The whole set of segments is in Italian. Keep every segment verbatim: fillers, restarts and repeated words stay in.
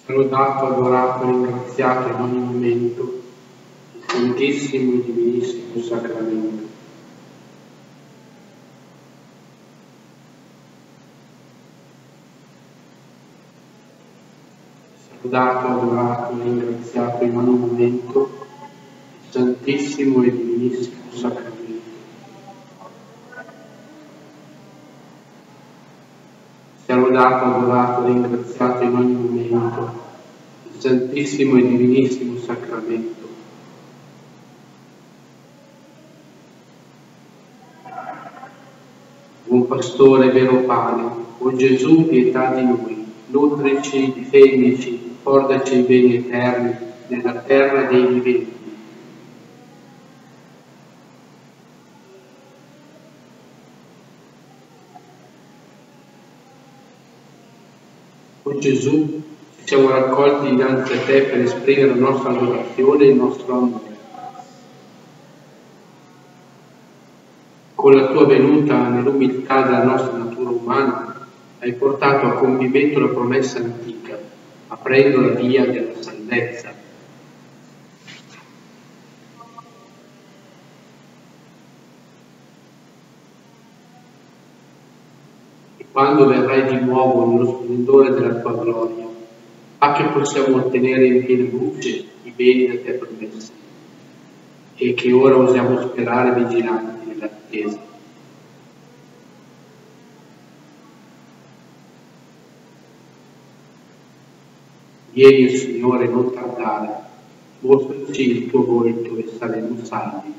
lodato, adorato, ringraziato in ogni momento il santissimo e divinissimo sacramento. Lodato, adorato, ringraziato in ogni momento il santissimo e divinissimo sacramento. Sia lodato, adorato, ringraziato in ogni momento il santissimo e divinissimo sacramento. Buon pastore, vero pane, o Gesù, pietà di noi, nutrici, difendici, portaci ai beni eterni nella terra dei viventi. O Gesù, ci siamo raccolti dinanzi a te per esprimere la nostra adorazione e il nostro amore. Con la tua venuta nell'umiltà della nostra natura umana, hai portato a compimento la promessa antica, aprendo la via della salvezza. E quando verrai di nuovo nello splendore della tua gloria, fa che possiamo ottenere in piena luce i beni da te promessi, e che ora osiamo sperare vigilanti nell'attesa. Vieni, Signore, non tardare, mostraci il tuo volto e saremo salvi.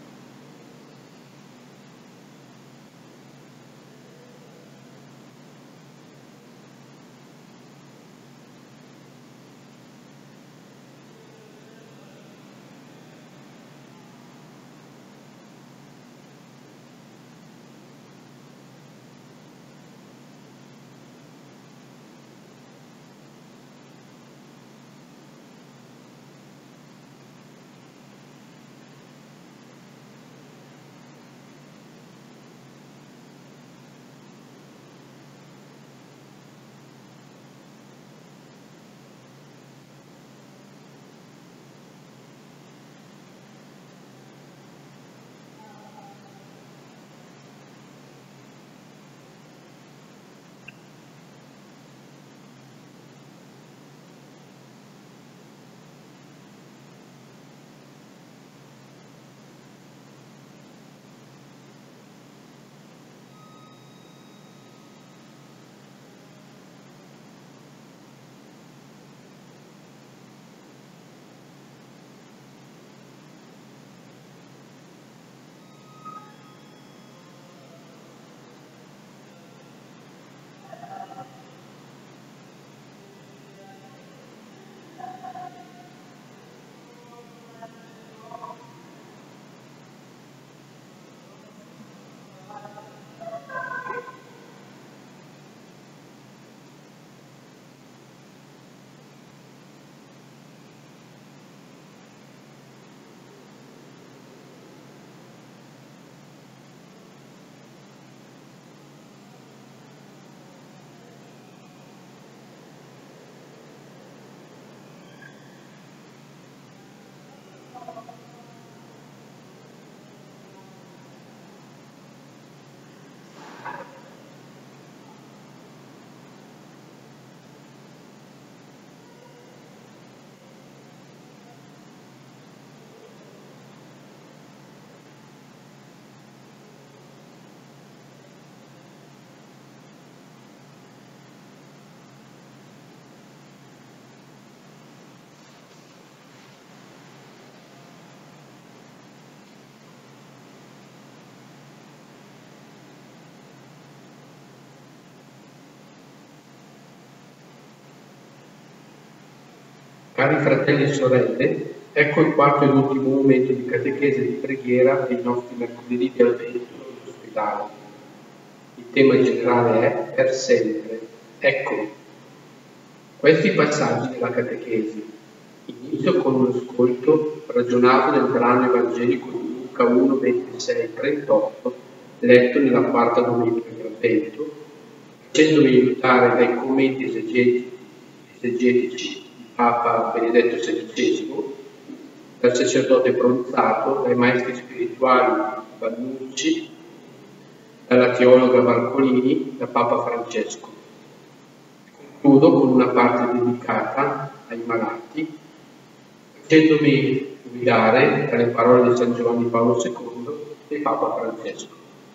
Cari fratelli e sorelle, ecco il quarto ed ultimo momento di catechesi e di preghiera dei nostri mercoledì di Avvento all'ospedale. Il tema generale è per sempre. Ecco, questi passaggi della catechesi. Inizio con un ascolto ragionato del brano evangelico di Luca uno, ventisei, trentotto, letto nella quarta domenica di Avvento, facendomi aiutare dai commenti esegetici Papa Benedetto sedicesimo, dal sacerdote Bronzato, dai maestri spirituali Vannucci, dalla teologa Barcolini, da Papa Francesco. Concludo con una parte dedicata ai malati, facendomi guidare dalle parole di San Giovanni Paolo secondo e Papa Francesco.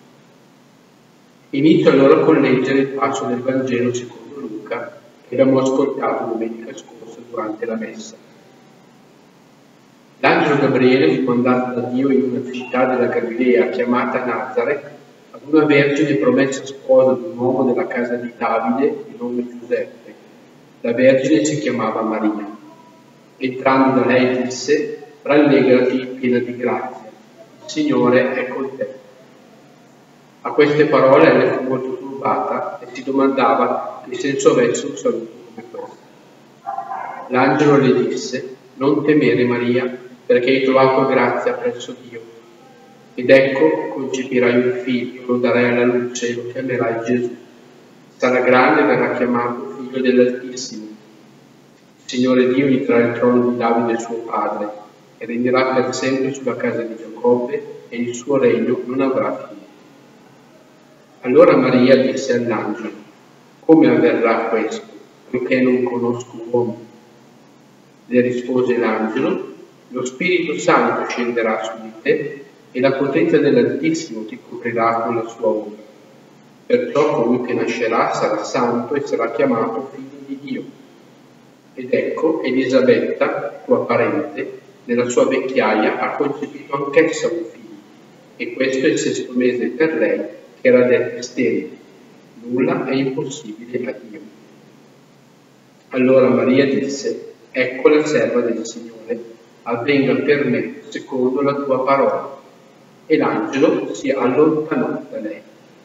Inizio allora con leggere il passo del Vangelo secondo Luca che abbiamo ascoltato domenica scorsa durante la messa. L'angelo Gabriele fu mandato da Dio in una città della Galilea chiamata Nazareth ad una vergine promessa sposa di un uomo della casa di Davide di nome Giuseppe. La vergine si chiamava Maria. Entrando da lei disse: rallegrati piena di grazia, il Signore è con te. A queste parole lei fu molto turbata e si domandava che senso avesse un saluto come questo. L'angelo le disse: non temere Maria, perché hai trovato grazia presso Dio. Ed ecco, concepirai un figlio, lo darai alla luce e lo chiamerai Gesù. Sarà grande e verrà chiamato figlio dell'Altissimo. Il Signore Dio gli darà il trono di Davide suo padre e regnerà per sempre sulla casa di Giacobbe e il suo regno non avrà fine. Allora Maria disse all'angelo: come avverrà questo, poiché non conosco uomo? Le rispose l'angelo: lo Spirito Santo scenderà su di te e la potenza dell'Altissimo ti coprirà con la sua ombra. Perciò colui che nascerà sarà santo e sarà chiamato figlio di Dio. Ed ecco, Elisabetta, tua parente, nella sua vecchiaia ha concepito anch'essa un figlio, e questo è il sesto mese per lei, che era detta sterile. Nulla è impossibile a Dio. Allora Maria disse: ecco la serva del Signore, avvenga per me secondo la tua parola. E l'angelo si allontanò da lei.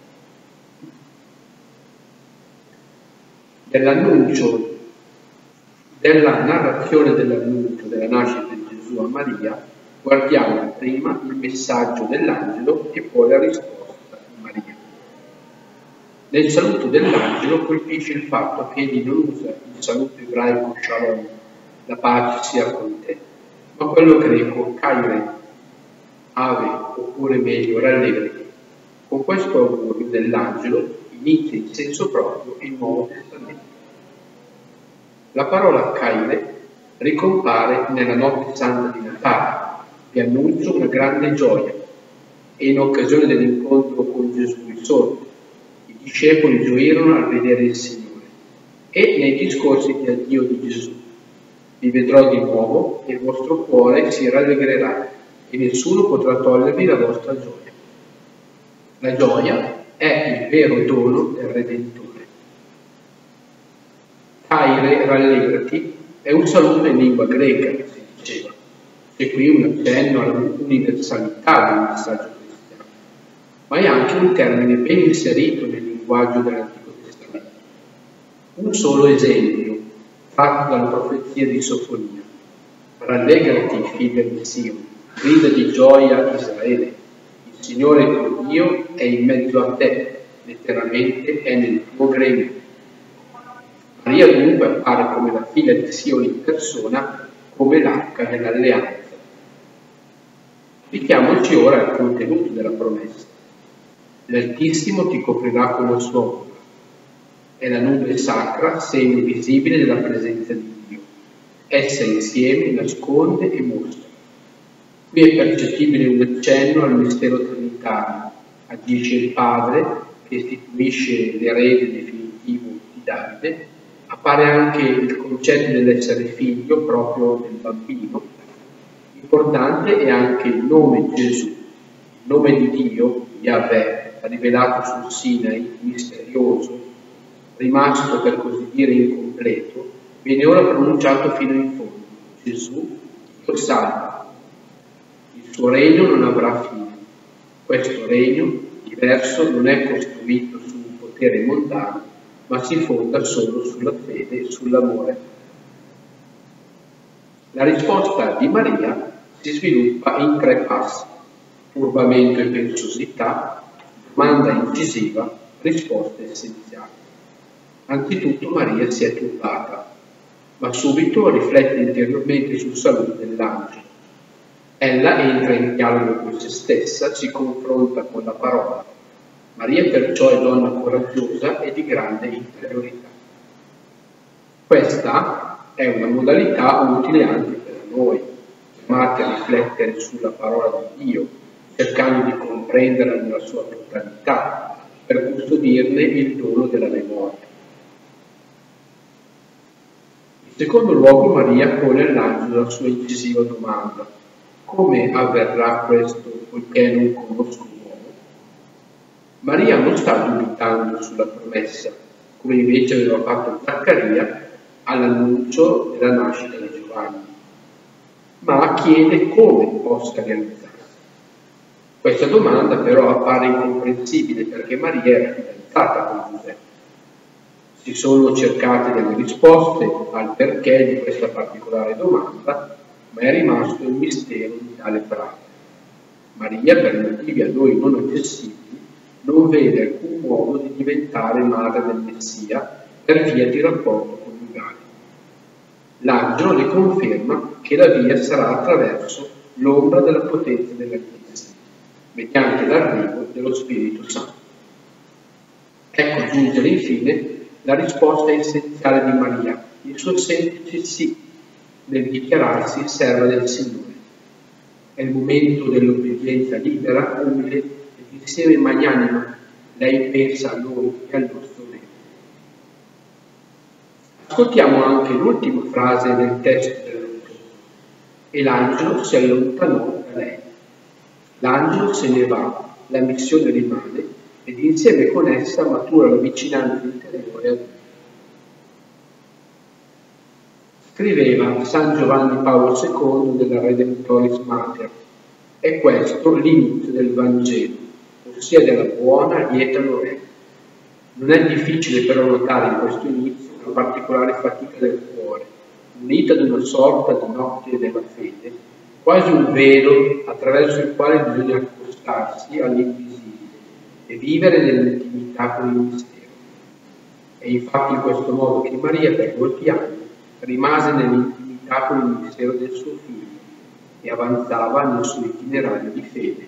Dell'annuncio, della narrazione dell'annuncio della nascita di Gesù a Maria, guardiamo prima il messaggio dell'angelo e poi la risposta di Maria. Nel saluto dell'angelo colpisce il fatto che egli non usa il saluto ebraico shalom, la pace sia con te, ma quello greco kaire, ave, oppure meglio rallegrati. Con questo augurio dell'angelo inizia in senso proprio il Nuovo Testamento. La parola kaire ricompare nella notte santa di Natale, vi annuncia una grande gioia, e in occasione dell'incontro con Gesù risorto, i discepoli gioirono al vedere il Signore, e nei discorsi di addio di Gesù: vi vedrò di nuovo e il vostro cuore si rallegrerà e nessuno potrà togliervi la vostra gioia. La gioia è il vero dono del Redentore. Kaire, rallegrati, è un saluto in lingua greca, si diceva. C'è qui un accenno all'universalità del messaggio cristiano, ma è anche un termine ben inserito nel linguaggio dell'Antico Testamento. Un solo esempio, fatto dalla profezia di Sofonia: rallegrati, figlia di Sion, grida di gioia Israele, il Signore tuo Dio è in mezzo a te, letteralmente è nel tuo gremio. Maria dunque appare come la figlia di Sion in persona, come l'arca dell'alleanza. Richiamoci ora al contenuto della promessa. L'Altissimo ti coprirà con la sua ombra. È la nube sacra, segno visibile della presenza di Dio. Essa insieme nasconde e mostra. Qui è percettibile un accenno al mistero trinitario. Agisce il Padre, che istituisce l'erede definitivo di Davide. Appare anche il concetto dell'essere figlio proprio del bambino. Importante è anche il nome Gesù, il nome di Dio, Yahweh, rivelato sul Sinai, misterioso, rimasto per così dire incompleto, viene ora pronunciato fino in fondo. Gesù, Dio salva. Il suo regno non avrà fine. Questo regno, diverso, non è costruito su un potere mondano, ma si fonda solo sulla fede e sull'amore. La risposta di Maria si sviluppa in tre passi: turbamento e pensosità, domanda incisiva, risposta essenziale. Anzitutto Maria si è turbata. ma subito riflette interiormente sul saluto dell'angelo. Ella entra in dialogo con se stessa, si confronta con la parola. Maria perciò è donna coraggiosa e di grande interiorità. Questa è una modalità utile anche per noi, chiamati a riflettere sulla parola di Dio, cercando di comprenderla nella sua totalità, per custodirne il dono della memoria. In secondo luogo, Maria pone all'angelo la sua incisiva domanda: come avverrà questo poiché non conosco l'uomo? Maria non sta dubitando sulla promessa, come invece aveva fatto Zaccaria all'annuncio della nascita di Giovanni, ma chiede come possa realizzarsi. Questa domanda però appare incomprensibile perché Maria era fidanzata con Giuseppe. Si sono cercate delle risposte al perché di questa particolare domanda, ma è rimasto il mistero di tale frase. Maria, per motivi a noi non accessibili, non vede alcun modo di diventare madre del Messia per via di rapporto coniugale. L'angelo le conferma che la via sarà attraverso l'ombra della potenza dell'Altissimo, mediante l'arrivo dello Spirito Santo. Ecco giungere infine la risposta essenziale di Maria, il suo semplice sì nel dichiararsi serva del Signore. È il momento dell'obbedienza libera, umile ed insieme magnanima. Lei pensa a noi e al nostro bene. Ascoltiamo anche l'ultima frase del testo dell'autunno. E l'angelo si allontanò da lei. L'angelo se ne va, la missione rimane, ed insieme con essa matura la vicinanza interiore a Dio. Scriveva San Giovanni Paolo secondo della Redemptoris Mater. È questo l'inizio del Vangelo, ossia della buona, lieta novella. Non è difficile però notare in questo inizio una particolare fatica del cuore, unita ad una sorta di notte della fede, quasi un velo attraverso il quale bisogna accostarsi all'invisibile e vivere nell'intimità con il mistero. È infatti in questo modo che Maria per molti anni rimase nell'intimità con il mistero del suo figlio e avanzava nel suo itinerario di fede.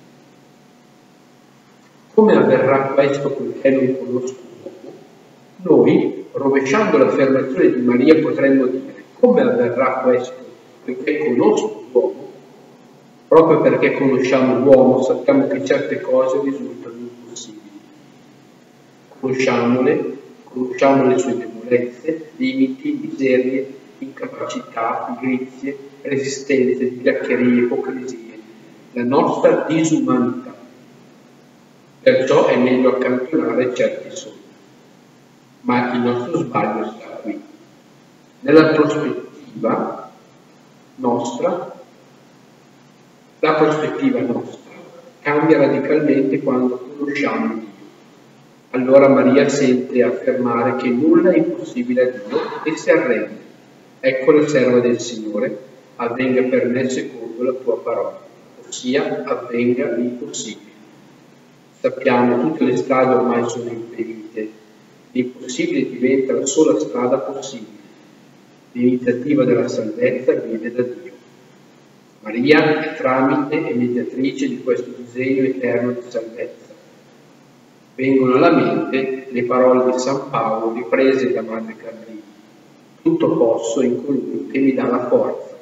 Come avverrà questo poiché non conosco l'uomo? Noi, rovesciando l'affermazione di Maria, potremmo dire: come avverrà questo poiché conosco l'uomo? Proprio perché conosciamo l'uomo sappiamo che certe cose risultano impossibili. Conosciamole, conosciamo le sue debolezze, limiti, miserie, incapacità, pigrizie, resistenze, vigliaccherie, ipocrisie, la nostra disumanità. Perciò è meglio accantonare certi sogni. Ma il nostro sbaglio sta qui. Nella prospettiva nostra, la prospettiva nostra cambia radicalmente quando conosciamo Dio. Allora Maria sente affermare che nulla è impossibile a Dio e si arrende. Ecco la serva del Signore, avvenga per me secondo la tua parola, ossia avvenga l'impossibile. Sappiamo, tutte le strade ormai sono impedite, l'impossibile diventa la sola strada possibile. L'iniziativa della salvezza viene da Dio. Maria è tramite e mediatrice di questo disegno eterno di salvezza. Vengono alla mente le parole di San Paolo riprese da Madre Carlini: tutto posso in colui che mi dà la forza.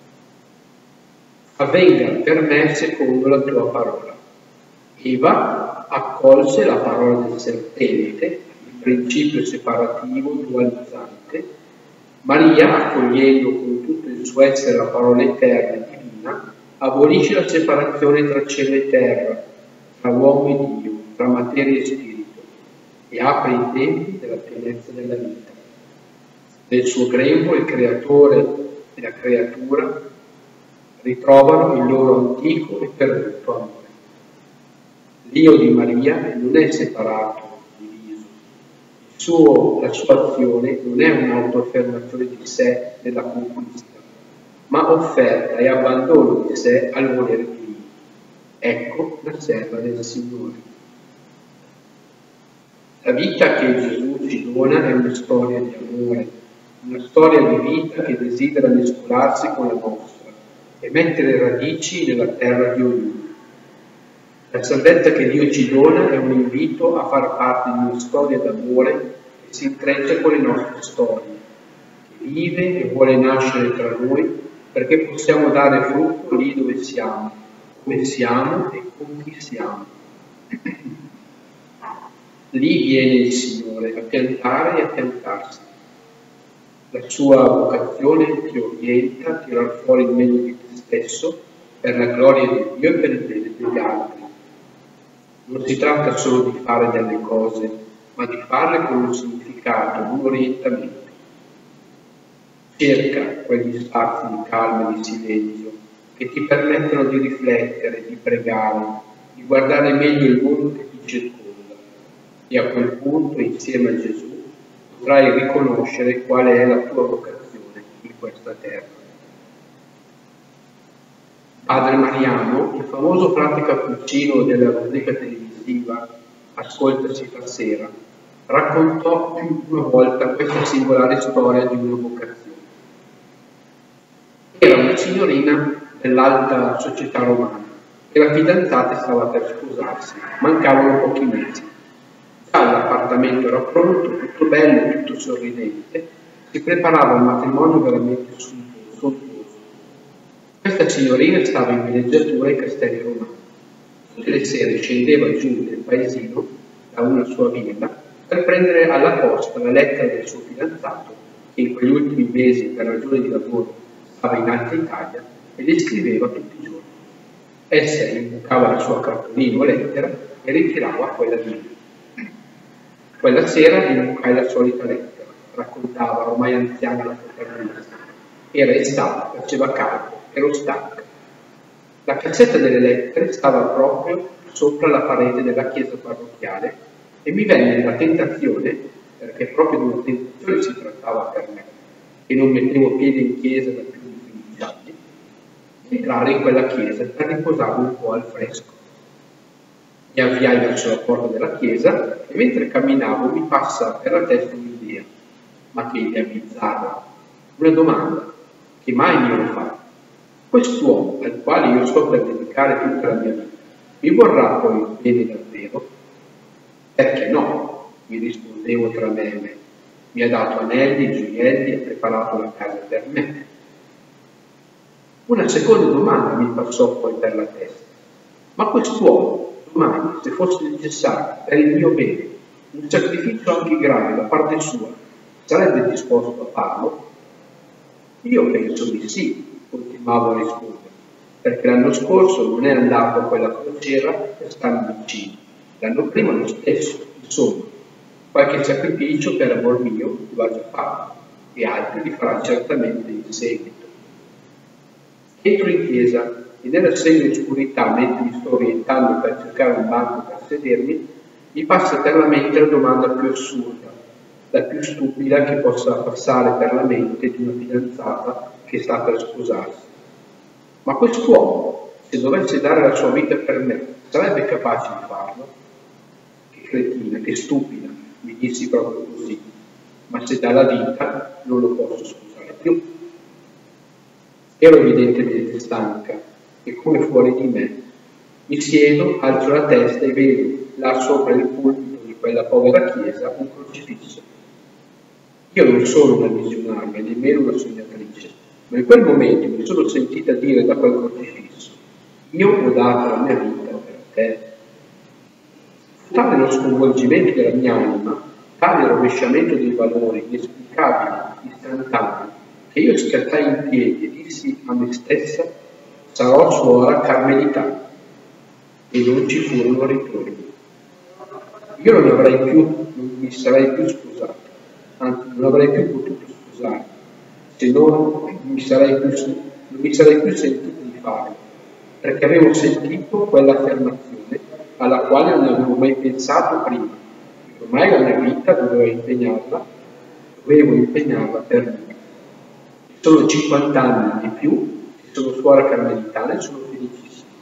Avvenga per me secondo la tua parola. Eva accolse la parola del serpente, il principio separativo, dualizzante. Maria, accogliendo con tutto il suo essere la parola eterna e divina, abolisce la separazione tra cielo e terra, tra uomo e Dio, tra materia e spirito, e apre i tempi della pienezza della vita. Nel suo grembo il creatore e la creatura ritrovano il loro antico e perduto amore. L'io di Maria non è separato, diviso. Il suo, la sua azione non è un'autoaffermazione di sé nella conquista, ma offerta e abbandono di sé al volere divino. Ecco la serva del Signore. La vita che Gesù ci dona è una storia di amore, una storia di vita che desidera mescolarsi con la nostra e mettere radici nella terra di ognuno. La salvezza che Dio ci dona è un invito a far parte di una storia d'amore che si intreccia con le nostre storie, che vive e vuole nascere tra noi perché possiamo dare frutto lì dove siamo, come siamo e con chi siamo. Lì viene il Signore a piantare e a piantarsi. La sua vocazione ti orienta a tirar fuori il meglio di te stesso per la gloria di Dio e per il bene degli altri. Non si tratta solo di fare delle cose, ma di farle con un significato, un orientamento. Cerca quegli spazi di calma e di silenzio che ti permettono di riflettere, di pregare, di guardare meglio il mondo che ti circonda. E a quel punto, insieme a Gesù, potrai riconoscere qual è la tua vocazione in questa terra. Padre Mariano, il famoso frate cappuccino della rubrica televisiva Ascoltaci stasera, raccontò una volta questa singolare storia di una vocazione. Era una signorina dell'alta società romana e la fidanzata stava per sposarsi, mancavano pochi mesi. Già l'appartamento era pronto, tutto bello, tutto sorridente, si preparava un matrimonio veramente sontuoso. Questa signorina stava in villeggiatura ai Castelli Romani. Tutte le sere scendeva giù nel paesino da una sua villa per prendere alla posta la lettera del suo fidanzato, che in quegli ultimi mesi per ragioni di lavoro stava in Alta Italia, e le scriveva tutti i giorni. Essa imbucava la sua cartolina o lettera e ritirava quella di lui. Quella sera imbucai la solita lettera, raccontava ormai anziana la protagonista. Era estate, faceva caldo, ero stanca. La cassetta delle lettere stava proprio sopra la parete della chiesa parrocchiale e mi venne la tentazione, perché proprio di una tentazione si trattava per me, che non mettevo piede in chiesa da più di quindici anni, di entrare in quella chiesa per riposarmi un po' al fresco. Mi avviai verso la porta della chiesa e mentre camminavo mi passa per la testa un'idea, ma che idea bizzarra, una domanda che mai mi ero fatta. Quest'uomo, al quale io sto per dedicare tutta la mia vita, mi vorrà poi bene davvero? Perché no? Mi rispondevo tra me e me. Mi ha dato anelli e gioielli e ha preparato la casa per me. Una seconda domanda mi passò poi per la testa. Ma quest'uomo, domani, se fosse necessario per il mio bene, un sacrificio anche grave da parte sua, sarebbe disposto a farlo? Io penso di sì, continuavo a rispondere, perché l'anno scorso non è andato a quella crociera per starmi vicino, l'anno prima lo stesso, insomma, qualche sacrificio per amor mio lo ha già fatto e altri li farà certamente in seguito. Entro in chiesa e nella semi-oscurità, mentre mi sto orientando per cercare un banco per sedermi, mi passa per la mente la domanda più assurda, la più stupida che possa passare per la mente di una fidanzata che sta per sposarsi. Ma quest'uomo, se dovesse dare la sua vita per me, sarebbe capace di farlo? Che cretina, che stupida, mi dissi proprio così. Ma se dà la vita, non lo posso scusare più. Ero evidentemente stanca e come fuori di me. Mi siedo, alzo la testa e vedo là sopra il pulpito di quella povera chiesa un crocifisso. Io non sono una visionaria, nemmeno una sognatrice, ma in quel momento mi sono sentita dire da quel crocifisso: io ho dato la mia vita per te. Fu tale lo sconvolgimento della mia anima, tale il rovesciamento dei valori inesplicabili, istantanei, che io scattai in piedi e dissi a me stessa: sarò suora carmelitana. E non ci furono ritorni. Io non avrei più, non mi sarei più sposato, anzi non avrei più potuto sposare, se non, non mi sarei più, non mi sarei più sentito di farlo, perché avevo sentito quell'affermazione alla quale non avevo mai pensato prima, che ormai la mia vita dovevo impegnarla, dovevo impegnarla per lui. Sono cinquanta anni di più, che sono suora carmelitana e sono felicissima.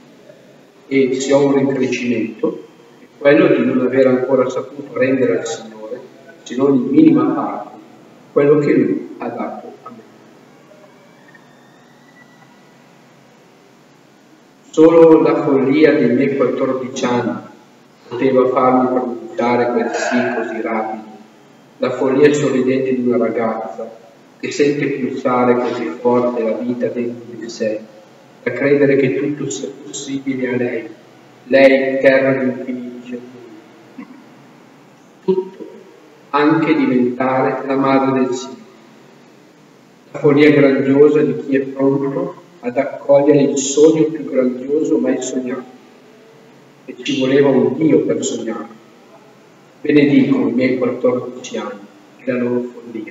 E se ho un rincrescimento, è quello di non aver ancora saputo rendere al Signore, se non in minima parte, quello che Lui ha dato a me. Solo la follia dei miei quattordici anni poteva farmi pronunciare quel sì così rapido, la follia sorridente di una ragazza che sente pulsare così forte la vita dentro di sé, da credere che tutto sia possibile a lei, lei terra di infiniti giorni. Tutto, anche diventare la madre del sì. La follia grandiosa di chi è pronto ad accogliere il sogno più grandioso mai sognato. E ci voleva un Dio per sognare. Benedico i miei quattordici anni e la loro follia.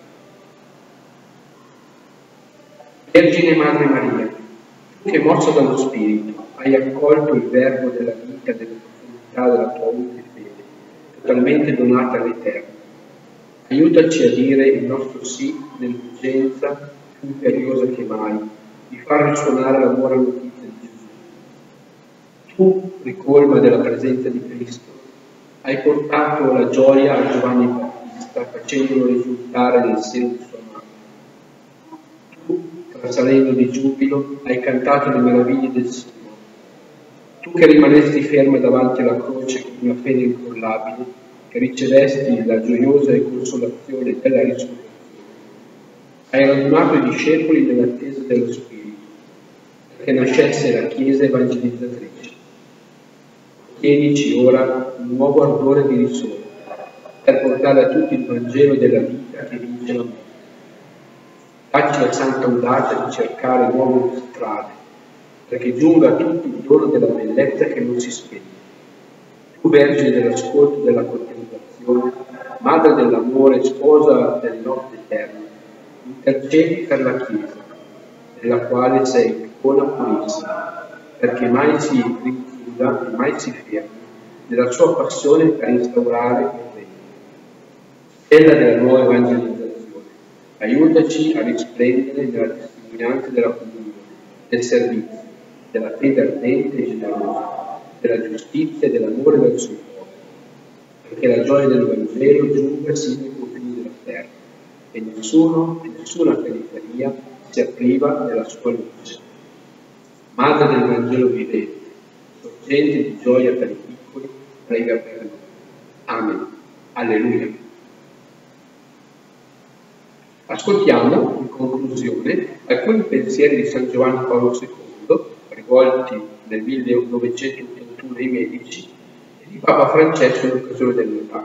Vergine Madre Maria, tu che mossa dallo Spirito hai accolto il verbo della vita, della profondità della tua umile fede, totalmente donata all'Eterno. Aiutaci a dire il nostro sì nell'urgenza più imperiosa che mai, di far risuonare la buona notizia di Gesù. Tu, ricolma della presenza di Cristo, hai portato la gioia a Giovanni Battista, facendolo risultare nel seno di sua madre. Tu, trasalendo di giubilo, hai cantato le meraviglie del Signore. Tu che rimanesti ferma davanti alla croce con una fede incollabile, che ricevesti la gioiosa consolazione della risurrezione, hai radunato i discepoli nell'attesa dello Spirito, perché nascesse la Chiesa evangelizzatrice. Chiedici ora un nuovo ardore di risorgere, per portare a tutti il Vangelo della vita che vince la morte. Dacci la santa audacia di cercare nuove strade, perché giunga a tutti il dono della bellezza che non si spegne. Tu, Vergine dell'ascolto e della contemplazione, Madre dell'amore, sposa del notte eterna, intercedi per la Chiesa, della quale sei icona purissima, perché mai si rinchiuda e mai si fermi nella sua passione per instaurare il regno. Stella della nuova evangelizzazione, aiutaci a risplendere nella testimonianza della comunione, del servizio, della fede ardente e generosa, della giustizia e dell'amore verso il popolo, perché la gioia del Vangelo giunga sino ai confini della terra e nessuno e nessuna periferia sia priva della sua luce. Madre del Vangelo vivente, sorgente di gioia per i piccoli, prega per noi. Amen. Alleluia. Ascoltiamo, in conclusione, alcuni pensieri di San Giovanni Paolo secondo, rivolti nel millenovecentottantuno ai medici, e di Papa Francesco in occasione del Natale.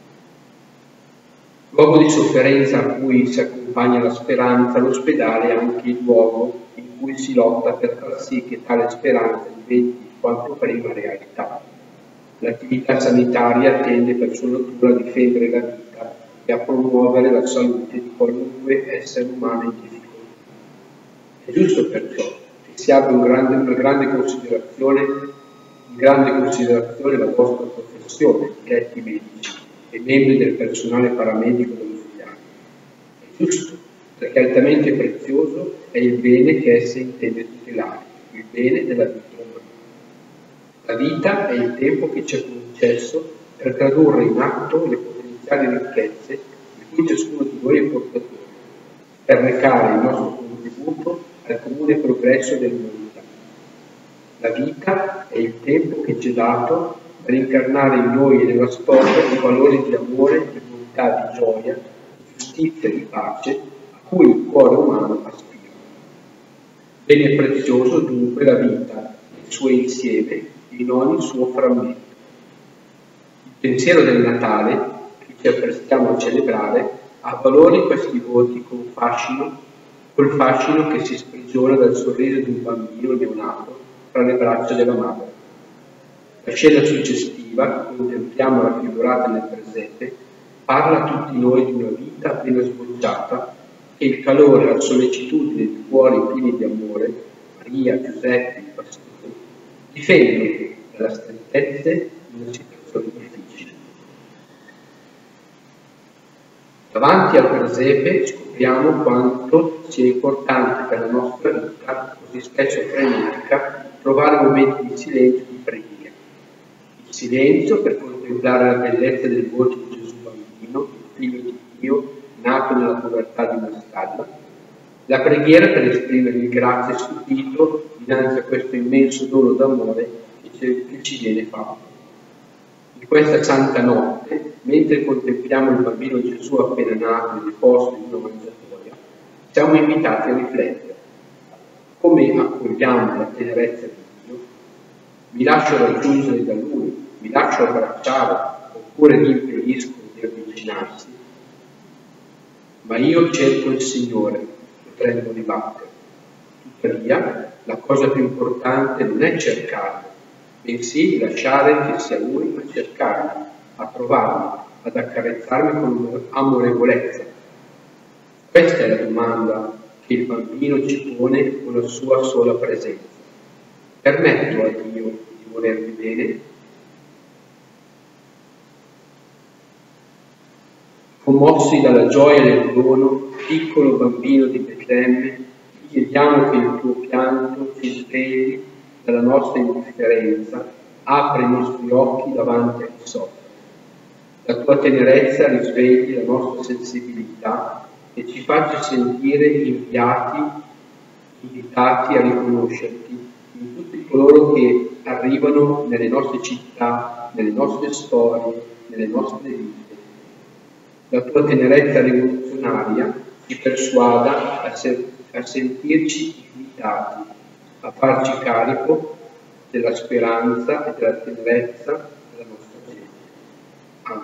Luogo di sofferenza a cui si accompagna la speranza, l'ospedale è anche il luogo in cui si lotta per far sì che tale speranza diventi quanto prima realtà. L'attività sanitaria tende per sua natura a difendere la vita e a promuovere la salute di qualunque essere umano in difficoltà. È giusto perciò che si abbia un grande, una grande considerazione, in grande considerazione la vostra professione, diretti medici e membri del personale paramedico dell'ospedale. È giusto, perché altamente prezioso è il bene che essa intende tutelare, il bene della vita umana. La vita è il tempo che ci è concesso per tradurre in atto le potenziali ricchezze di cui ciascuno di noi è portatore, per recare il nostro contributo al comune progresso dell'umanità. La vita è il tempo che ci è dato per incarnare in noi e nella storia i valori di amore, di bontà, di gioia, di giustizia e di pace a cui il cuore umano aspira. Bene prezioso dunque la vita, il suo insieme, in ogni suo frammento. Il pensiero del Natale, che ci apprestiamo a celebrare, avvalori questi voti con fascino, col fascino che si sprigiona dal sorriso di un bambino neonato tra le braccia della madre. La scena successiva, contempliamo raffigurata nel presepe, parla a tutti noi di una vita appena sbocciata e il calore e la sollecitudine di cuori pieni di amore, Maria, Giuseppe, i pastori, difendono dalla strettezze in una situazione difficile. Davanti al presepe scopriamo quanto sia importante per la nostra vita, così spesso frenetica, trovare momenti di silenzio e di preghiera. Il silenzio per contemplare la bellezza del volto di Gesù bambino, il figlio di Dio, nato nella povertà di una stalla, la preghiera per esprimergli grazie e stupito dinanzi a questo immenso dono d'amore che ci viene fatto. In questa santa notte, mentre contempliamo il bambino Gesù appena nato e deposto in una mangiatoia, siamo invitati a riflettere. Come accogliamo la tenerezza di Dio? Mi lascio raggiungere da Lui, mi lascio abbracciare, oppure gli impedisco di avvicinarsi? Ma io cerco il Signore, potremmo dibattere. Tuttavia, la cosa più importante non è cercarlo, bensì lasciare che sia Lui a cercarmi, a trovarmi, ad accarezzarmi con amorevolezza. Questa è la domanda che il bambino ci pone con la sua sola presenza. Permetto a Dio di volermi bene? Commossi dalla gioia del dono, piccolo bambino di Betlemme, ti chiediamo che il tuo pianto ci svegli dalla nostra indifferenza, apre i nostri occhi davanti a chi soffre. La tua tenerezza risvegli la nostra sensibilità e ci faccia sentire inviati, invitati a riconoscerti in tutti coloro che arrivano nelle nostre città, nelle nostre storie, nelle nostre vite. La tua tenerezza rivoluzionaria ci persuada a, se- a sentirci invitati, a farci carico della speranza e della tenerezza della nostra gente. Amen.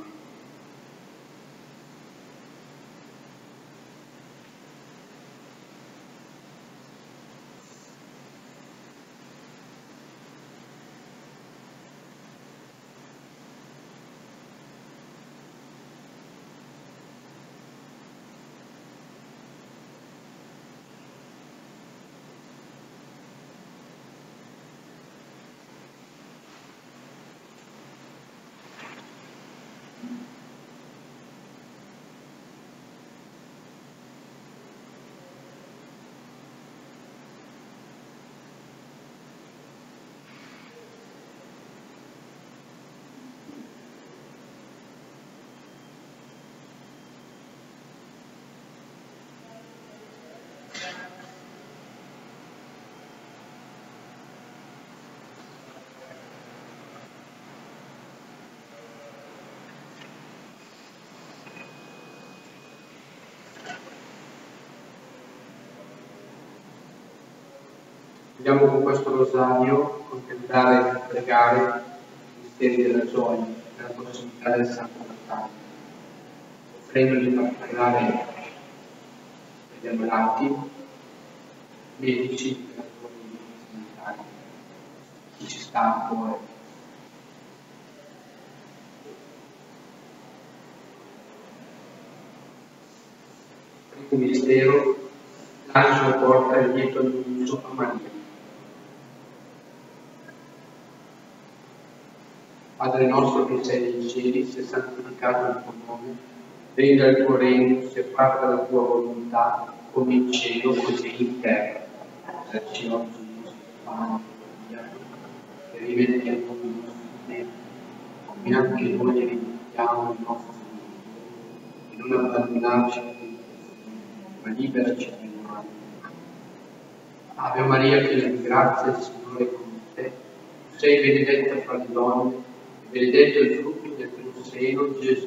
Vogliamo con questo rosario contemplare e pregare i misteri della gioia e della prossimità del Santo Natale, offrendogli in particolare per gli ammalati, medici, operatori sanitari, chi ci sta a cuore. Primo mistero, l'angelo porta il lieto annuncio a Maria. Padre nostro che sei nei cieli, sia santificato il tuo nome, venga il tuo regno, sia fatta la tua volontà, come in cielo, così in terra. Dacci oggi il nostro pane quotidiano, e rimetti a noi i nostri debiti, come anche noi li rimettiamo ai nostri debiti, e non abbandonarci alla tentazione, ma liberaci dal male. Ave Maria, piena di grazia, il Signore è con te, tu sei benedetta fra le donne, benedetto il frutto del tuo seno, Gesù.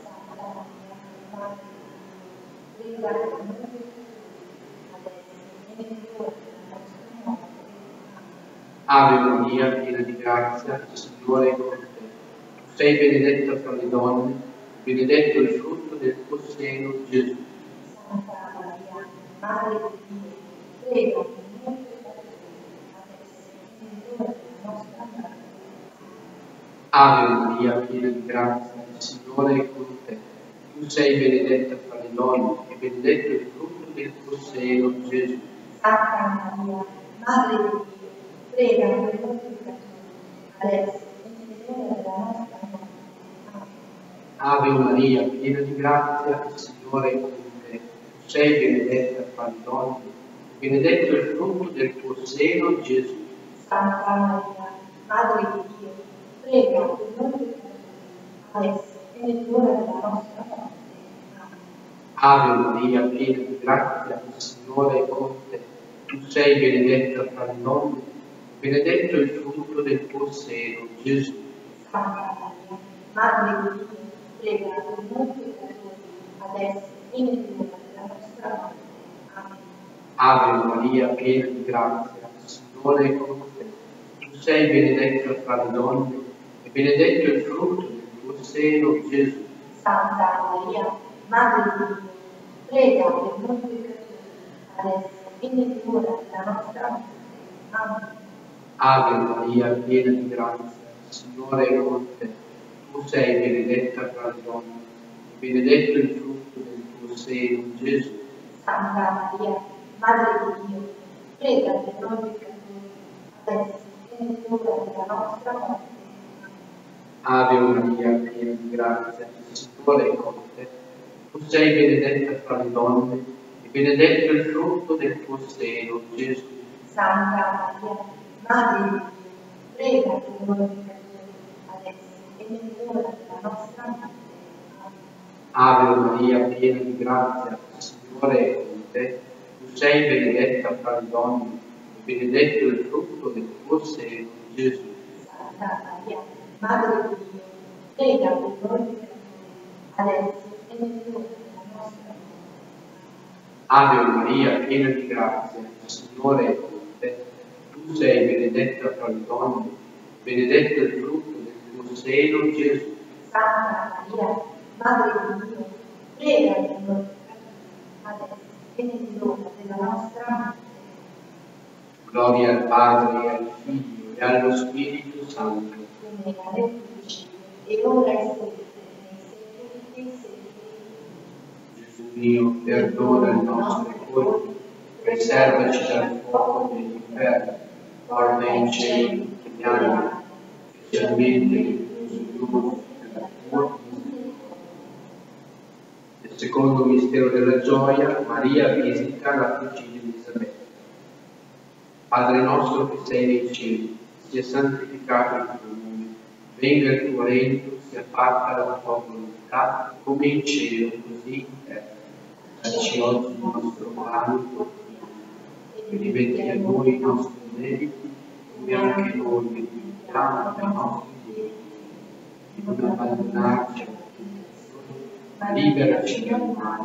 Ave Maria, piena di grazia, il Signore è con te. Tu sei benedetta fra le donne, benedetto il frutto del tuo seno, Gesù. Santa Maria, Madre di Dio, prega per noi peccatori, adesso e nell'ora della nostra morte. Ave Maria, piena di grazia, il Signore è con te. Tu sei benedetta fra le donne, e benedetto il frutto del tuo seno, Gesù. Santa Maria, Madre di Dio, prega per noi peccatori, adesso e nell'ora della nostra morte. Amen. Ave Maria, piena di grazia, il Signore è con te. Tu sei benedetta fra le donne, e benedetto il frutto del tuo seno, Gesù. Santa Maria, Madre di Dio, prega per noi peccatori, adesso e nell'ora della nostra morte. Amen. Ave Maria, piena di grazia, il Signore è con te. Tu sei benedetta tra le donne, benedetto il frutto del tuo seno, Gesù. Santa Maria, Madre di Dio, prega per noi peccatori, adesso e nell'ora della nostra morte. Amen. Ave Maria, piena di grazia, il Signore è con te. Tu sei benedetta tra le donne, e benedetto il frutto del tuo seno, Gesù. Santa Maria, Madre di Dio, prega per noi peccatori, adesso e nell'ora della nostra morte. Amen. Ave Maria, piena di grazia, il Signore è con te. Tu sei benedetta tra le donne, e benedetto il frutto del tuo seno, Gesù. Santa Maria, Madre di Dio, prega per noi peccatori, adesso e nell'ora della nostra morte. Ave Maria, piena di grazia, il Signore è con te. Tu sei benedetta tra le donne, e benedetto il frutto del tuo seno, Gesù. Santa Maria, Madre di Dio, prega per noi peccatori, adesso e nell'ora della nostra morte. Ave Maria, piena di grazia, il Signore è con te. Tu sei benedetta tra le donne, e benedetto il frutto del tuo seno, Gesù. Santa Maria, Madre di Dio, prega per noi peccatori, adesso e nell'ora della nostra morte. Ave Maria, piena di grazia, il Signore è con te. Tu sei benedetta tra le donne, benedetto il frutto del tuo seno, Gesù. Santa Maria, Madre di Dio, prega per noi peccatori, adesso e nell'ora della nostra morte. Gloria al Padre, e al Figlio, e allo Spirito Santo. Come era nel principio, e ora e sempre, nei secoli dei secoli. Gesù mio, perdona le nostre colpe, preservaci dal fuoco dell'inferno, porta in cielo tutti gli animi, specialmente i più bisognosi della tua misericordia. Nel secondo mistero della gioia, Maria visita la cugina di Elisabetta. Padre nostro che sei nei cieli, sia santificato il tuo nome, venga il tuo regno, sia fatta la tua volontà, come in cielo, così in terra. Dacci oggi il nostro pane quotidiano, e rimetti a noi i nostri debiti, come anche noi rimettiamo ai nostri debiti. E non abbandonarci alla tentazione, ma liberaci dal male.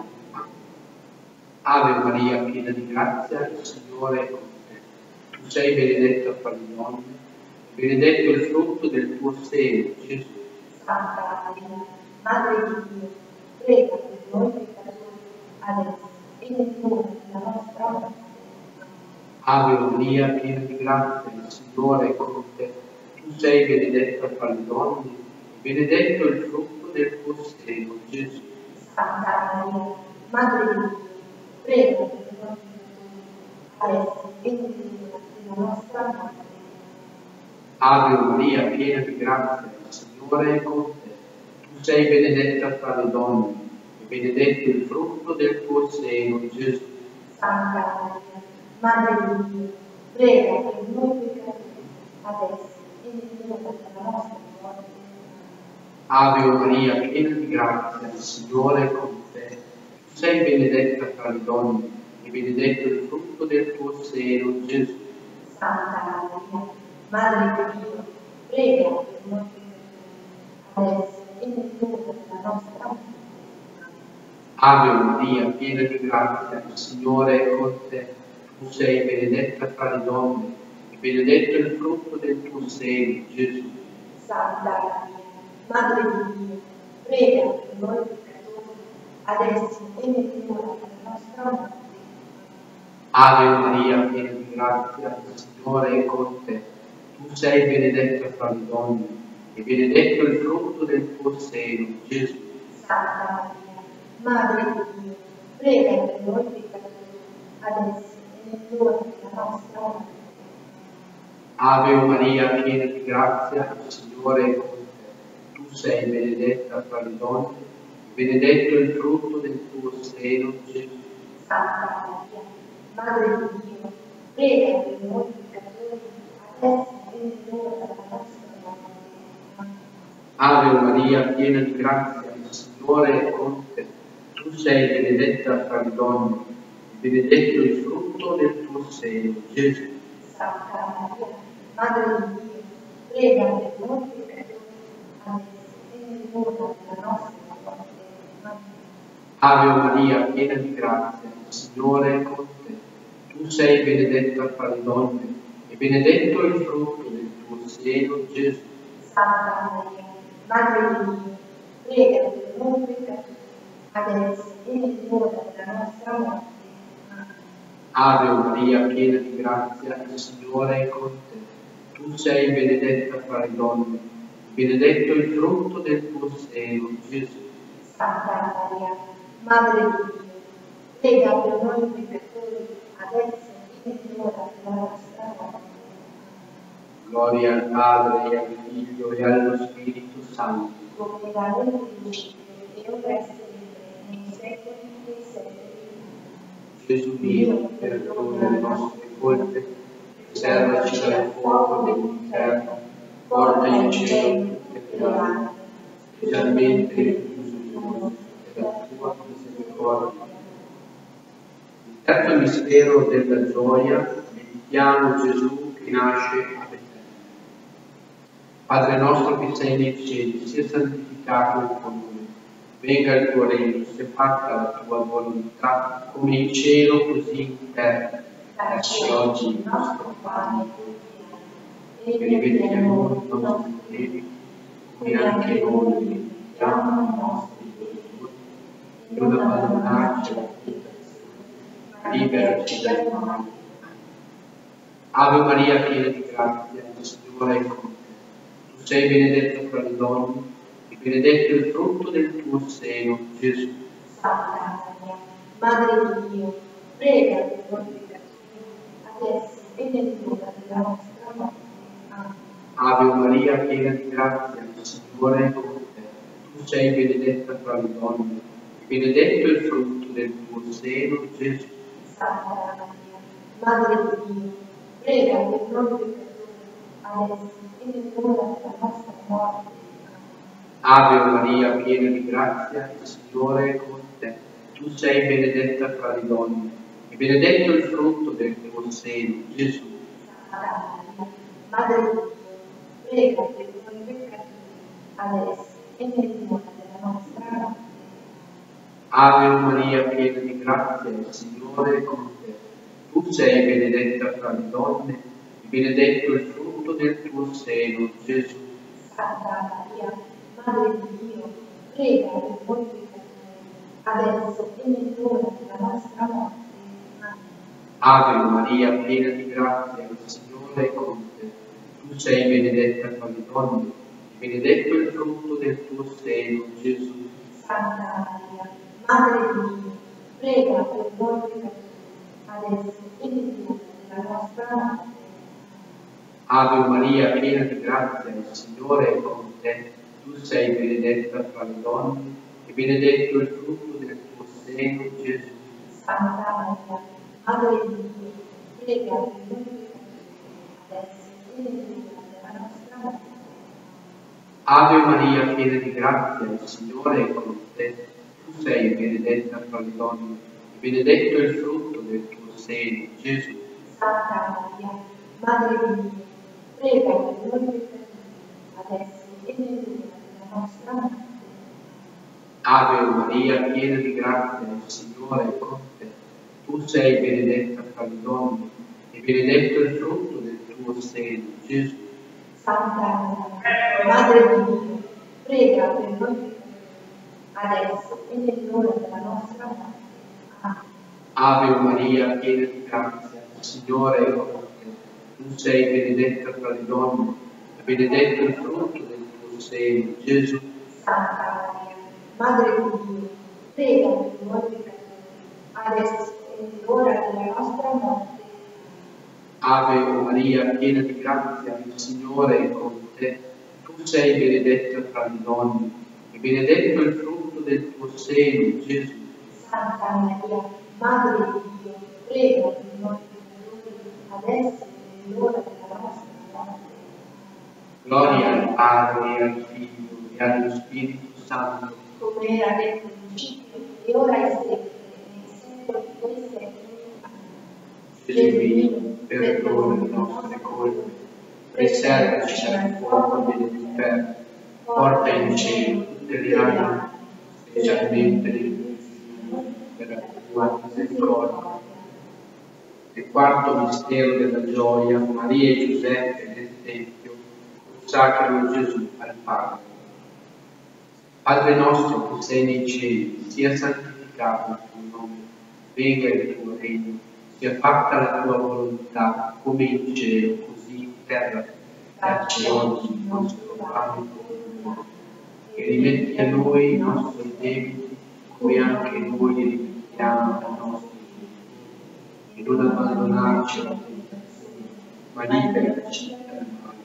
Ave Maria, piena di grazia, il Signore è con te. Tu sei benedetta fra le donne, e benedetto il frutto del tuo seno, Gesù. Santa Maria, Madre di Dio, prega per noi peccatori, adesso e nell'ora della nostra morte. Ave Maria, piena di grazia, il Signore è con te. Tu sei benedetta fra le donne, e benedetto il frutto del tuo seno, Gesù. Santa Maria, Madre di Dio, prega per noi peccatori, adesso e nell'ora della nostra morte. Ave Maria, piena di grazia, il Signore è con te. Tu sei benedetta fra le donne, e benedetto il frutto del tuo seno, Gesù. Santa Maria, Madre di Dio, prega per noi peccatori, adesso e nell'ora della nostra morte. Ave Maria, piena di grazia, il Signore è con te. Tu sei benedetta fra le donne, e benedetto il frutto del tuo seno, Gesù. Santa Maria, Madre di Dio, prega per noi peccatori, adesso e nell'ora della nostra morte. Ave Maria, piena di grazia, il Signore è con te. Tu sei benedetta fra le donne, e benedetto il frutto del tuo seno, Gesù. Santa Maria, Madre di Dio, prega per noi peccatori, adesso e nell'ora della nostra morte. Ave Maria, piena di grazia, il Signore è con te. Tu sei benedetta fra le donne, e benedetto il frutto del tuo seno, Gesù. Santa Maria, Madre di Dio, prega per noi peccatori, adesso e nell'ora della nostra morte. Ave Maria, piena di grazia, il Signore è con te. Tu sei benedetta fra le donne, e benedetto il frutto del tuo seno, Gesù. Santa Maria, Madre di Dio, prega per noi peccatori, adesso e nell'ora della nostra morte. Ave Maria, piena di grazia, il Signore è con te. Tu sei benedetta fra le donne, e benedetto il frutto del tuo seno, Gesù. Santa Maria, Madre di Dio, prega per noi peccatori, adesso e nell'ora della nostra morte. Amen. Ave Maria, piena di grazia, il Signore è con te. Tu sei benedetta fra le donne, e benedetto il frutto del tuo seno, Gesù. Santa Maria, Madre di Dio, prega per noi peccatori, adesso e nell'ora della nostra morte. Amen. Ave Maria, piena di grazia, il Signore è con te. Tu sei benedetta fra le donne, e benedetto il frutto del tuo seno, Gesù. Santa Maria, Madre di Dio, prega per noi peccatori, adesso e nell'ora della nostra morte. Gloria al Padre, e al Figlio, e allo Spirito Santo. Come era nel principio, e ora e sempre, nei secoli dei secoli. Gesù mio, perdona le nostre colpe, preservaci dal fuoco dell'inferno, porta in cielo tutte le anime, specialmente il più bisognoso della tua misericordia. Il terzo mistero della gioia, meditiamo Gesù che nasce a Betlemme. Padre nostro che sei nei cieli, sia santificato il tuo nome. Venga il tuo regno, sia fatta la tua volontà, come in cielo così in terra. Dacci oggi il nostro pane quotidiano e rimetti a noi i nostri debiti, come anche noi rimettiamo ai nostri debitori, e non abbandonarci alla tentazione, ma liberaci dal male. Ave Maria, piena di grazia, il Signore è con te. Tu sei benedetta fra le donne, e benedetto il frutto del tuo seno, Gesù. Santa Maria, Madre di Dio, prega per noi peccatori, adesso e nell'ora della nostra morte. Amen. Ave Maria, piena di grazia, il Signore è con te. Tu sei benedetta fra le donne, e benedetto il frutto del tuo seno, Gesù. Santa Maria, Madre di Dio, prega per noi peccatori, adesso e nell'ora della nostra morte. Ave Maria, piena di grazia, il Signore è con te. Tu sei benedetta fra le donne, e benedetto il frutto del tuo seno, Gesù. Santa Maria, Madre di Dio, prega per noi peccatori, adesso e nell'ora della nostra morte. Ave Maria, piena di grazia, il Signore è con te. Tu sei benedetta fra le donne, e benedetto il frutto del tuo seno, Gesù. Santa Maria, Madre di Dio, prega per noi peccatori, adesso e nell'ora della nostra morte. Amen. Ave Maria, piena di grazia, il Signore è con te. Tu sei benedetta fra le donne, e benedetto il frutto del tuo seno, Gesù. Santa Maria, Madre di Dio, prega per noi peccatori, adesso e nell'ora della nostra morte. Ave Maria, piena di grazia, il Signore è con te. Tu sei benedetta fra le donne, e benedetto il frutto del tuo seno, Gesù. Santa Maria, Madre di Dio, prega per noi peccatori, adesso e nell'ora della nostra morte. Ave Maria, piena di grazia, il Signore è con te. Tu sei benedetta fra le donne, e benedetto il frutto del tuo seno, Gesù. Santa Maria, Madre di Dio, prega per noi peccatori, adesso e nell'ora della nostra morte. Ave Maria, piena di grazia, il Signore è con te. Tu sei benedetta fra le donne, e benedetto il frutto del tuo seno, Gesù. Santa Maria, Madre di Dio, prega per noi peccatori, adesso e nell'ora della nostra morte. Amen. Ave Maria, piena di grazia, il Signore è con te. Tu sei benedetta fra le donne, e benedetto il frutto del tuo seno, Gesù. Santa Maria, Madre di Dio, prega per noi peccatori, adesso e nell'ora della nostra morte. Ave Maria, piena di grazia, il Signore è con te. Tu sei benedetta fra le donne, e benedetto il frutto del tuo seno, Gesù. Santa Maria, Madre di Dio, prega per noi peccatori, adesso e nell'ora della nostra morte. Gloria al Padre, e al Figlio, e allo Spirito Santo. Come era nel principio, e ora e sempre, nei secoli dei secoli. Gesù mio, perdona le nostre colpe, preservaci dal fuoco dell'inferno, porta in cielo tutte le anime, specialmente le più per la tua misericordia. Nel quarto mistero della gioia, Maria e Giuseppe nel Tempio consacrano Gesù al Padre. Padre nostro che sei nei cieli, sia santificato il tuo nome, venga il tuo regno, sia fatta la tua volontà, come in cielo, così in terra. Dacci oggi il nostro pane quotidiano, e rimetti a noi i nostri debiti, come anche noi li rimettiamo ai nostri debiti. E non abbandonarci alla tentazione, ma liberaci dal male.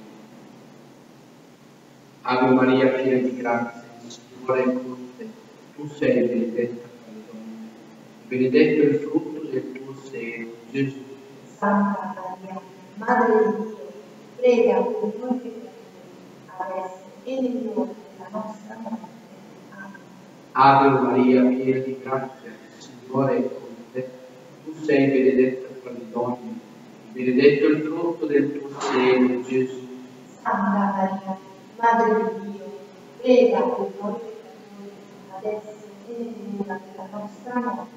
Ave Maria, piena di grazia, il Signore è con te. Tu sei benedetta tra le donne, benedetto il frutto del tuo seno, Gesù. Santa Maria, Madre di Dio, prega per noi peccatori, adesso e nell'ora della nostra morte. Amen. Ave Maria, piena di grazia, il Signore è con te. Tu sei benedetta tra le donne, benedetto il frutto del tuo seno, Gesù. Santa Maria, Madre di Dio, prega per noi peccatori, adesso e nell'ora della nostra morte.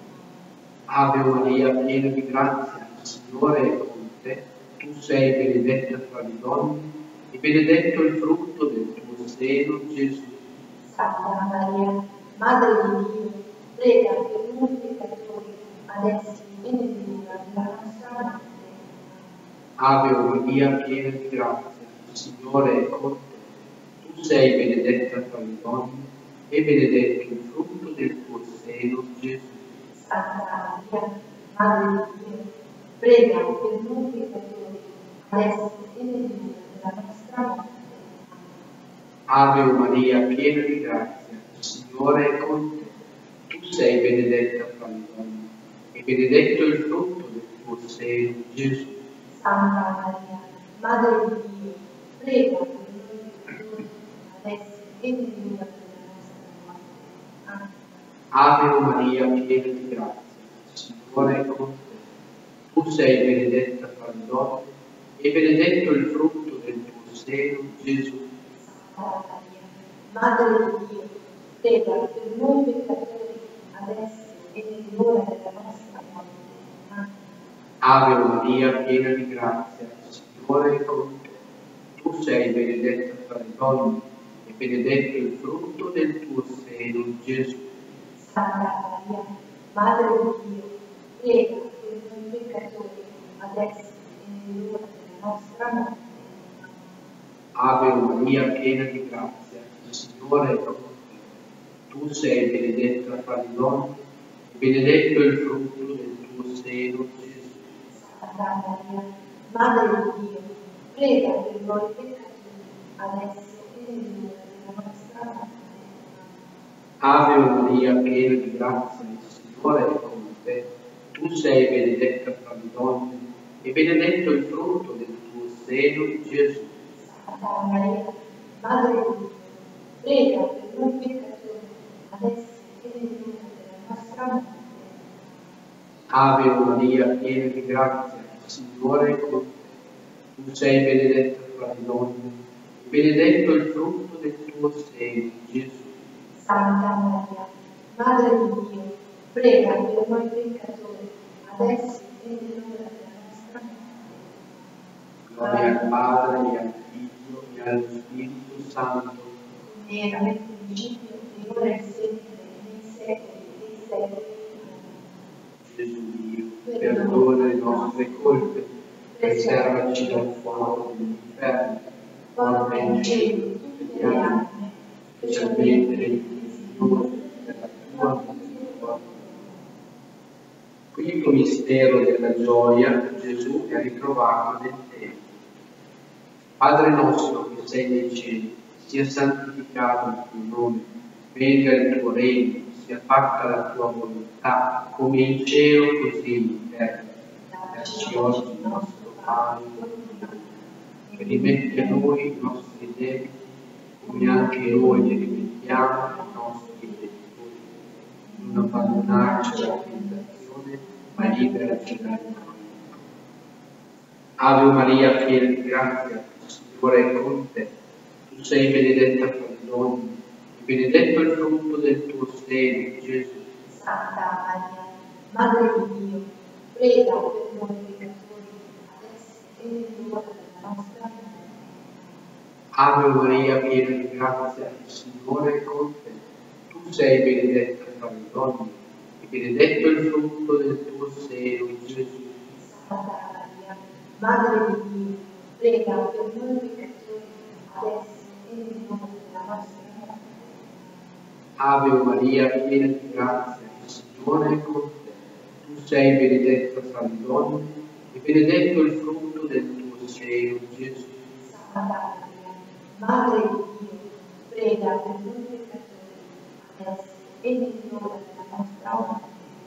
Ave Maria, piena di grazia, il Signore è con te. Tu sei benedetta tra le donne, e benedetto il frutto del tuo seno, Gesù. Santa Maria, Madre di Dio, prega per noi peccatori, adesso e nell'ora della nostra morte. Ave Maria, piena di grazia, il Signore è con te. Tu sei benedetta tra le donne, e benedetto il frutto del tuo seno, Gesù. Santa Maria, Madre di Dio, prega per noi peccatori, adesso e nell'ora della nostra morte. Ave Maria, piena di grazia, il Signore è con te. Tu sei benedetta tra le donne, e benedetto il frutto del tuo seno, Gesù. Santa Maria, Madre di Dio, prega per noi peccatori, adesso e nell'ora della nostra morte. Amen. Ave Maria, piena di grazia, il Signore è con te. Tu sei benedetta tra le donne, e benedetto il frutto del tuo seno, Gesù. Santa Maria, Madre di Dio, prega per noi peccatori, adesso e nell'ora della nostra morte. Amen. Ave Maria, piena di grazia, il Signore è con te. Tu sei benedetta tra le donne, e benedetto il frutto del tuo seno, Gesù. Santa Maria, Madre di Dio, prega per noi peccatori, adesso e nell'ora della nostra morte. Ave Maria, piena di grazia, il Signore è con te. Tu sei benedetta tra le donne, e benedetto il frutto del tuo seno, Gesù. Santa Maria, Madre di Dio, prega per noi peccatori, adesso e nell'ora della nostra morte. Ave Maria, piena di grazia, il Signore è con te. Tu sei benedetta tra le donne, e benedetto il frutto del tuo seno, Gesù. Santa Maria, Madre di Dio, prega per noi peccatori, adesso e nell'ora della nostra morte. Ave Maria, piena di grazia, il Signore è con te. Tu sei benedetta tra le donne, e benedetto il frutto del tuo seno, Gesù. Santa Maria, Madre di Dio, prega per noi peccatori, adesso e nell'ora della nostra morte. Gloria al Padre, e al Figlio, e allo Spirito Santo. Come era nel principio, e ora e sempre, nei secoli dei secoli. Gesù mio, perdona le nostre colpe, preservaci dal fuoco dell'inferno, porta in cielo tutte le anime, specialmente le più bisognose della tua misericordia. Quinto mistero della gioia, Gesù è ritrovato nel Tempio. Padre nostro che sei nei cieli, sia santificato il tuo nome, venga il tuo regno, sia fatta la tua volontà, come in cielo così in terra. Dacci oggi il nostro pane quotidiano, e rimetti a noi i nostri debiti, come anche noi li rimettiamo ai nostri debitori. non abbandonarci alla tentazione, ma liberaci dal male. Ave Maria, piena di grazia, il Signore è con te. Tu sei benedetta fra le donne, e benedetto il frutto del tuo seno, Gesù. Santa Maria, Madre di Dio, prega per noi peccatori, adesso e nell'ora della nostra morte. Ave Maria, piena di grazia, il Signore è con te. Tu sei benedetta fra le donne, e benedetto il frutto del tuo seno, Gesù. Santa Maria, Madre di Dio, prega per noi peccatori, adesso e nell'ora della nostra morte. Ave Maria, piena di grazia, il Signore è con te. Tu sei benedetta fra le donne, e benedetto il frutto del tuo seno, Gesù. Santa Maria, Madre di Dio, prega per noi peccatori, adesso e nell'ora della nostra morte.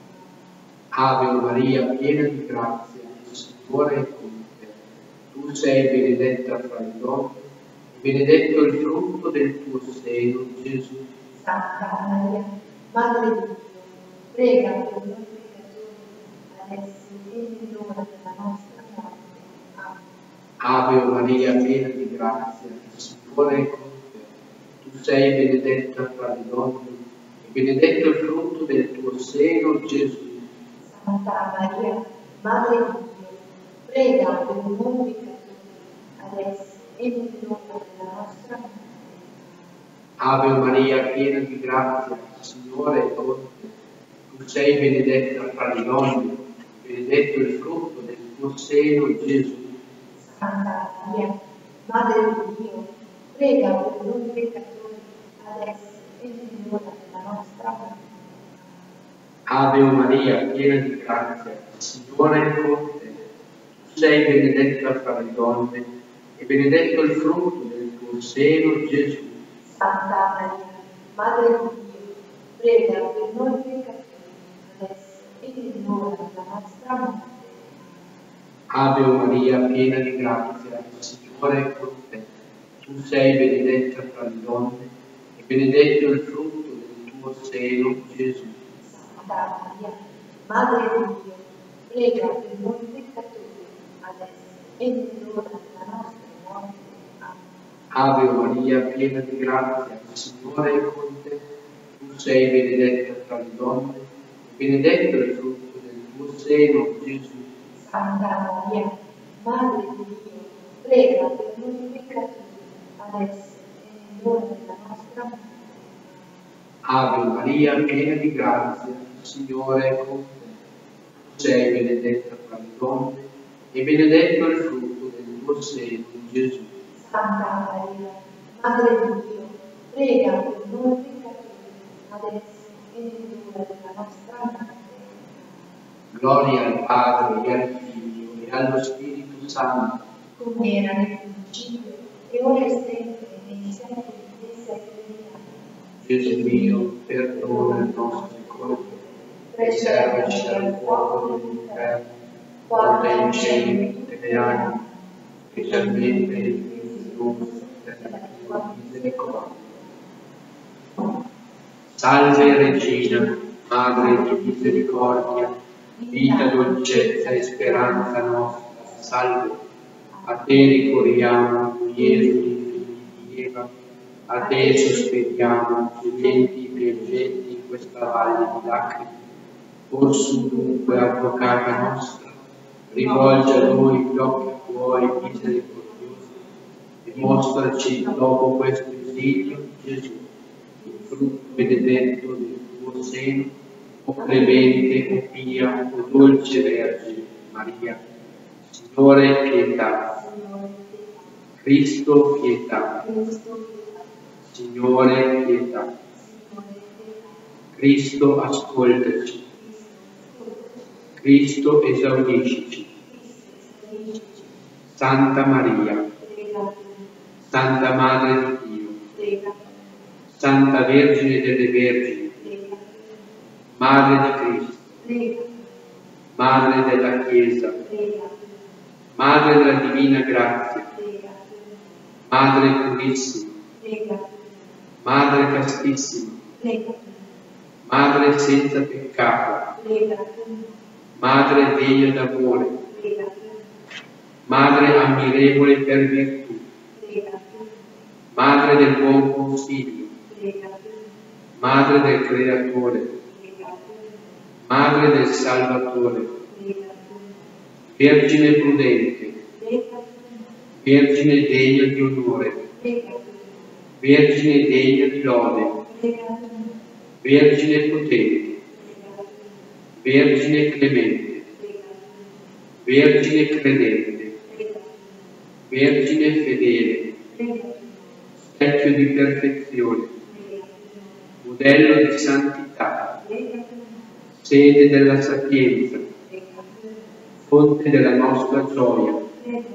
Ave Maria, piena di grazia, il Signore è con te. Tu sei benedetta fra le donne, e benedetto il frutto del tuo seno, Gesù. Santa Maria, Madre di Dio, prega per noi peccatori, adesso e nell'ora della nostra morte. Amen. Ave Maria, piena di grazia, il Signore è con te. Tu sei benedetta fra le donne, e benedetto il frutto del tuo seno, Gesù. Santa Maria, Madre di Dio, prega per noi peccatori, adesso e nell'ora della nostra morte. Ave Maria, piena di grazia, il Signore è con te. Tu sei benedetta fra le donne, e benedetto il frutto del tuo seno, Gesù. Santa Maria, Madre di Dio, prega per noi peccatori, adesso e nell'ora della nostra morte. Ave Maria, piena di grazia, il Signore è con te. Tu sei benedetta fra le donne, e benedetto il frutto del tuo seno, Gesù. Santa Maria, Madre di Dio, prega per noi peccatori, adesso e nell'ora della nostra morte. Ave Maria, piena di grazia, il Signore è con te. Tu sei benedetta fra le donne, e benedetto il frutto del tuo seno, Gesù. Santa Maria, Madre di Dio, prega per noi peccatori, adesso e nell'ora della nostra morte. Amen. Ave Maria, piena di grazia, il Signore è con te. Tu sei benedetta fra le donne, e benedetto il frutto del tuo seno, Gesù. Santa Maria, Madre di Dio, prega per noi peccatori, adesso e nell'ora della nostra morte. Ave Maria, piena di grazia, il Signore è con te. Tu sei benedetta fra le donne, e benedetto il frutto del tuo seno, Gesù. Santa Maria, Madre di Dio, prega per noi peccatori, adesso e nell'ora della nostra morte. Gloria al Padre, e al Figlio, e allo Spirito Santo, come era nel principio, e ora e sempre, e nei secoli dei secoli. Gesù mio, perdona le nostre colpe, preservaci dal fuoco dell'inferno, porta in cielo tutte le anime, specialmente le più bisognose della tua misericordia. Salve Regina, Madre di misericordia, vita, dolcezza e speranza nostra, salve. A te ricorriamo, Gesù, figli di Eva, a te sospiriamo, gementi e piangenti in questa valle di lacrime. Orsù dunque, avvocata nostra, rivolge a noi gli occhi tuoi misericordiosi e mostraci dopo questo esilio, Gesù, il frutto benedetto del tuo seno, o clemente, o pia, o dolce Vergine Maria. Signore, pietà. Cristo, pietà. Signore, pietà. Cristo, ascoltaci. Cristo, esaudisci. Santa Maria, Santa Madre di Dio, Santa Vergine delle Vergini, Madre di Cristo, Madre della Chiesa, Madre della Divina Grazia, Madre purissima, Madre castissima, Madre senza peccato, prega per noi, Madre degna d'amore, prega per noi, Madre ammirevole per virtù, prega per noi, Madre del buon consiglio, prega per noi, Madre del Creatore, prega per noi, Madre del Salvatore, prega per noi, Vergine prudente, prega per noi, Vergine degna di onore, prega per noi, Vergine degna di lode, prega per noi, Vergine potente, prega per noi, Vergine clemente, prega per noi, Vergine credente, prega per noi, Vergine fedele, prega per noi, specchio di perfezione, prega per noi, modello di santità, prega per noi, sede della sapienza, prega per noi, fonte della nostra gioia, prega per noi,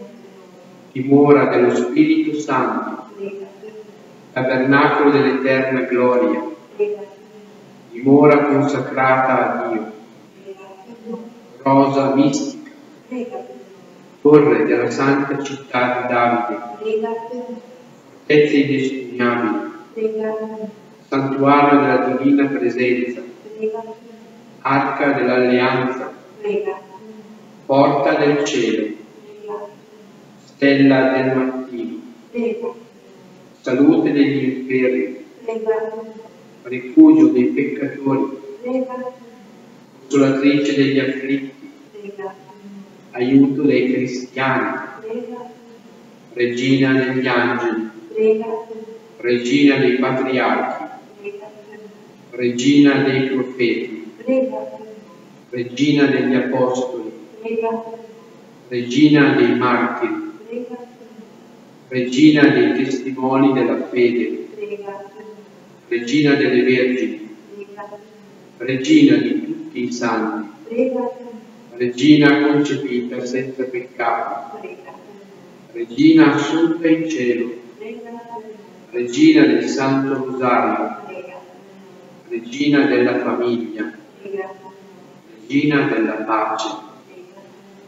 dimora dello Spirito Santo, prega per noi, tabernacolo dell'eterna gloria, prega per noi, dimora consacrata a Dio, prega per noi, rosa mistica, prega per noi, torre della santa città di Davide, prega per noi, fortezze inespugnabili, prega per noi, santuario della divina presenza, prega per noi, arca dell'alleanza, prega per noi, porta del cielo, prega per noi, stella del mattino, prega per noi, salute degli infermi, prega per noi, rifugio dei peccatori, prega per noi, consolatrice degli afflitti, prega per noi, aiuto dei cristiani, prega per noi, regina degli angeli, prega per noi, regina dei patriarchi, prega per noi, regina dei profeti, prega per noi, regina degli apostoli, prega per noi, regina dei martiri, prega per noi, regina dei testimoni della fede, prega per noi, regina delle vergini, prega per noi, regina di tutti i santi, prega per noi, regina concepita senza peccato, prega per noi, regina assunta in cielo, prega per noi, regina del Santo Rosario, prega per noi, regina della famiglia, prega per noi, regina della pace, prega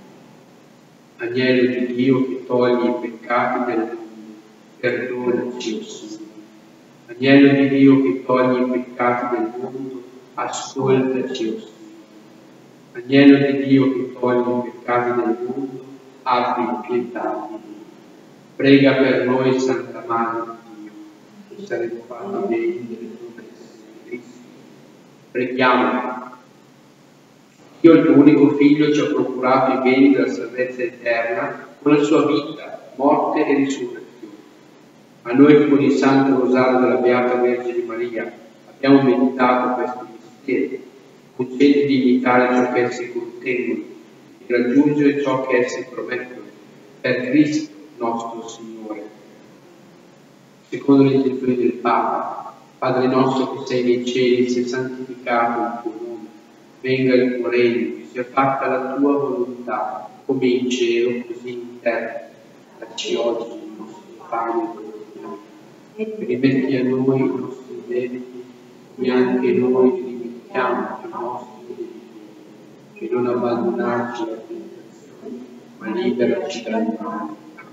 per agnello di Dio che toglie i peccati del mondo, perdonaci, o Signore. Agnello di Dio che toglie i peccati del mondo, ascoltaci, o Signore. Agnello di Dio che toglie i peccati del mondo, abbi pietà di noi. Prega per noi, Santa Madre di Dio, che saremo fatti degni del tuo essere Cristo. Preghiamo. Dio, il tuo unico Figlio, ci ha procurato i beni della salvezza eterna con la sua vita, morte e risurrezione. A noi, con il Santo Rosario della Beata Vergine Maria, abbiamo meditato questi misteri, concedi di imitare ciò che essi contengono, di raggiungere ciò che essi promettono, per Cristo nostro Signore. Secondo le intenzioni del Papa, Padre nostro che sei nei cieli, sia santificato il tuo nome, venga il tuo regno, sia fatta la tua volontà, come in cielo, così in terra. Dacci oggi il nostro pane quotidiano, e rimetti a noi i nostri debiti, come anche noi li rimettiamo ai nostri debitori, e non abbandonarci alla tentazione, ma liberaci dal male.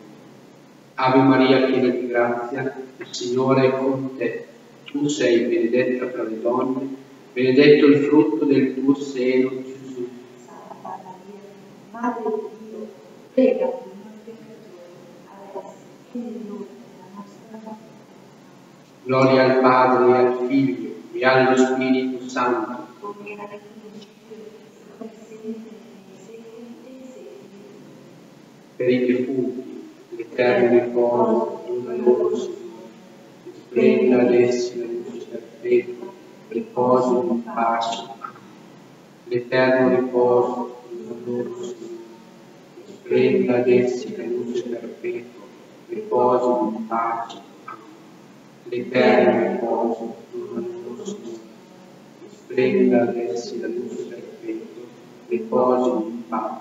Ave Maria, piena di grazia, il Signore è con te. Tu sei benedetta tra le donne, benedetto il frutto del tuo seno, Gesù. Santa Maria, Madre di Dio, prega per noi peccatori, adesso e nell'ora della nostra morte. Gloria al Padre, e al Figlio, e allo Spirito Santo. Come era nel principio, ora e sempre, nei secoli dei secoli. Per i defunti, l'eterno riposo, dona loro, Signore. Splenda ad essi la luce perpetua, riposo in pace. L'eterno riposo, dona loro, Signore. Splenda ad essi la luce perpetua, riposo in pace. L'eterno riposo, dona loro, Signore. Splenda ad essi la luce perpetua, riposo in pace.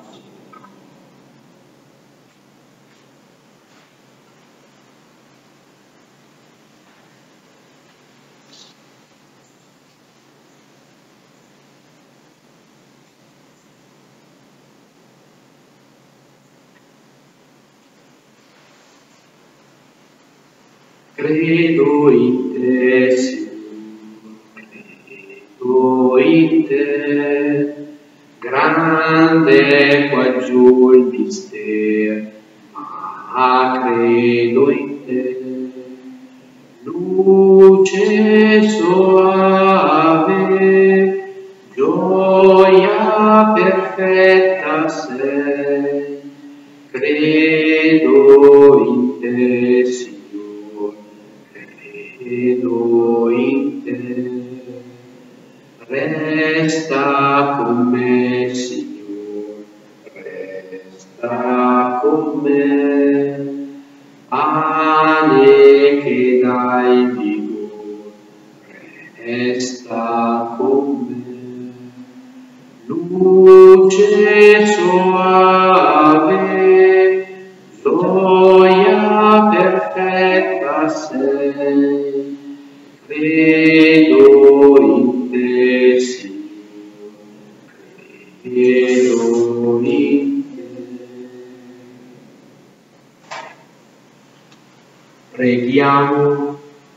Credo in te, Signore, credo in te, grande qua giù il mistero, ma credo in te. Luce soave, gioia perfetta sei, credo in te, Signore, credo in te. Resta con me, Signore, resta con me, pane che dai vigore, resta con me. Luce soave, gioia perfetta sei, credo in te, Signore, credo in te. Preghiamo.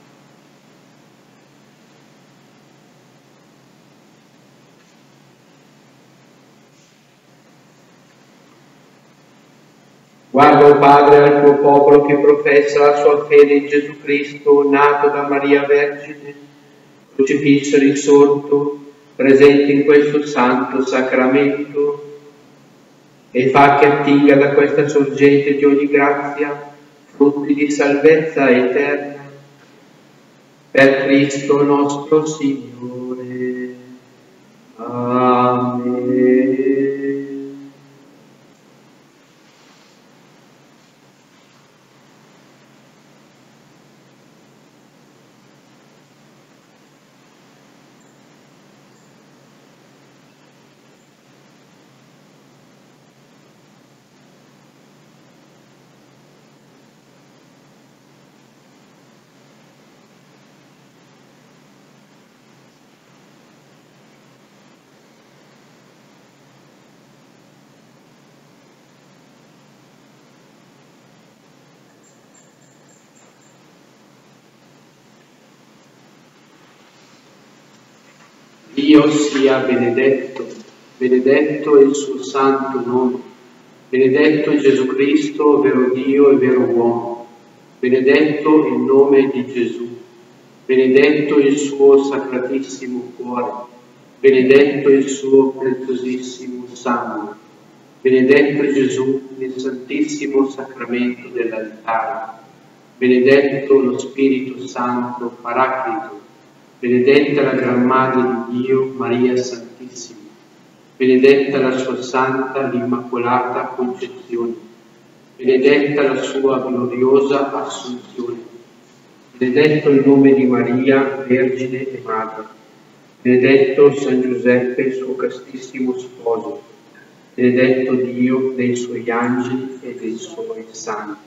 Guarda, o Padre, al tuo popolo che professa la sua fede in Gesù Cristo, nato da Maria Vergine, crocifisso e risorto, presente in questo santo sacramento, e fa che attinga da questa sorgente di ogni grazia frutti di salvezza eterna. Per Cristo nostro Signore. Amen. Dio sia benedetto, benedetto il suo santo nome, benedetto Gesù Cristo, vero Dio e vero uomo, benedetto il nome di Gesù, benedetto il suo sacratissimo cuore, benedetto il suo preziosissimo sangue, benedetto Gesù nel santissimo sacramento dell'altare, benedetto lo Spirito Santo Paraclito, benedetta la Gran Madre di Dio, Maria Santissima, benedetta la sua Santa, l'Immacolata Concezione, benedetta la sua gloriosa Assunzione, benedetto il nome di Maria, Vergine e Madre, benedetto San Giuseppe, il suo castissimo sposo, benedetto Dio dei suoi angeli e dei suoi santi.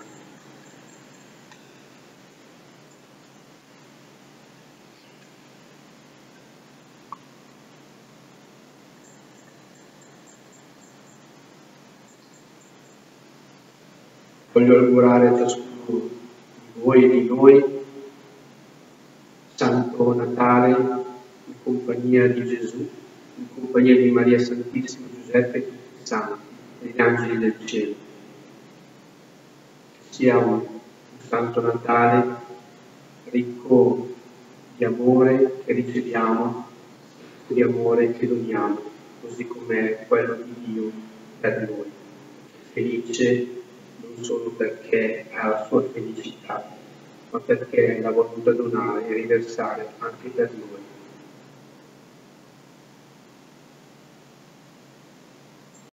Voglio augurare a ciascuno di voi e di noi Santo Natale in compagnia di Gesù, in compagnia di Maria Santissima, Giuseppe e tutti i santi e gli angeli del cielo. Che sia un, un Santo Natale ricco di amore che riceviamo, di amore che doniamo, così come quello di Dio per noi. Felice non solo perché ha la sua felicità, ma perché la voluta donare e riversare anche per noi